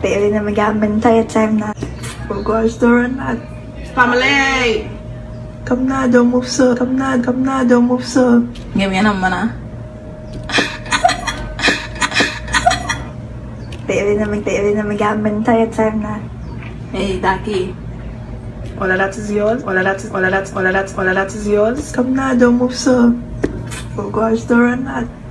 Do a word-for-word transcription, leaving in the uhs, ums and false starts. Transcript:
Baby, na mag-amin tayo time na. We'll go to the run na. Family! Come na, don't move so. Come na, come na, don't move so. Ganyan naman ah. Baby, na mag baby, na mag-amin tayo time na. Hey, Daki. All of that is yours. All of that is, all of that, all of that, all of that is yours. Come na, don't move so. We'll go to the run na.